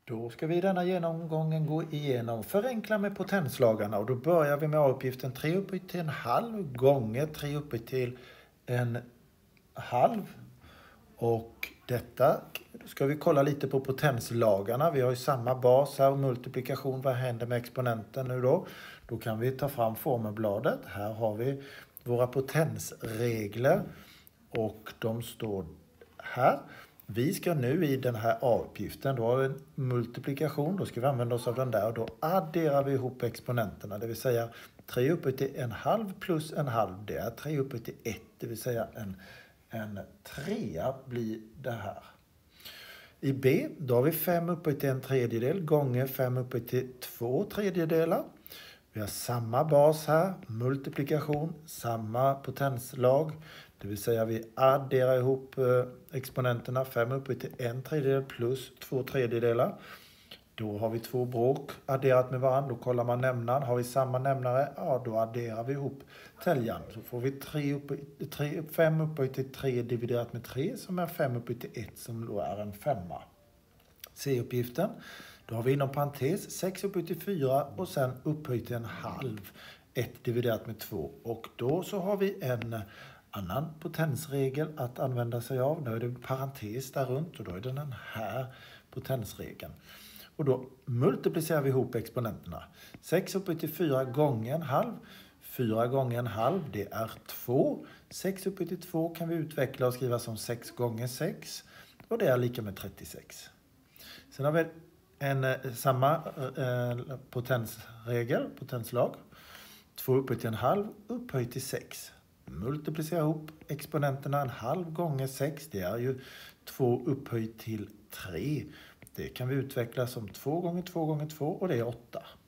Då ska vi i denna genomgången gå igenom förenkla med potenslagarna och då börjar vi med A-uppgiften 3 upphöjt till en halv gånger 3 upphöjt till en halv. Och detta ska vi kolla lite på potenslagarna. Vi har ju samma bas här och multiplikation. Vad händer med exponenten nu då? Då kan vi ta fram formelbladet. Här har vi våra potensregler och de står här. Vi ska nu i den här A-uppgiften, då har vi en multiplikation, då ska vi använda oss av den där och då adderar vi ihop exponenterna, det vill säga 3 upphöjt till en halv plus en halv, det är 3 upphöjt till 1, det vill säga en trea blir det här. I B, då har vi 5 upphöjt till en tredjedel gånger 5 upphöjt till 2 tredjedelar. Vi har samma bas här, multiplikation, samma potenslag. Det vill säga vi adderar ihop exponenterna 5 upphöjt till en tredjedel plus 2 tredjedelar. Då har vi två bråk adderat med varandra. Då kollar man nämnaren. Har vi samma nämnare? Ja, då adderar vi ihop täljaren. Så får vi 5 upphöjt till 3 dividerat med 3 som är 5 upphöjt till 1 som då är en femma. C-uppgiften. Då har vi inom parentes 6 upphöjt till 4 och sen upphöjt till en halv. 1 dividerat med 2. Och då så har vi en annan potensregel att använda sig av. Då är det parentes där runt och då är det den här potensregeln. Och då multiplicerar vi ihop exponenterna. 6 upphöjt till 4 gånger en halv. 4 gånger en halv, det är 2. 6 upphöjt till 2 kan vi utveckla och skriva som 6 gånger 6. Och det är lika med 36. Sen har vi samma potenslag. 2 upphöjt till en halv, upphöjt till 6. Multiplicera ihop exponenterna en halv gånger 6. Det är ju 2 upphöjt till 3. Det kan vi utveckla som 2 gånger 2 gånger 2 och det är 8.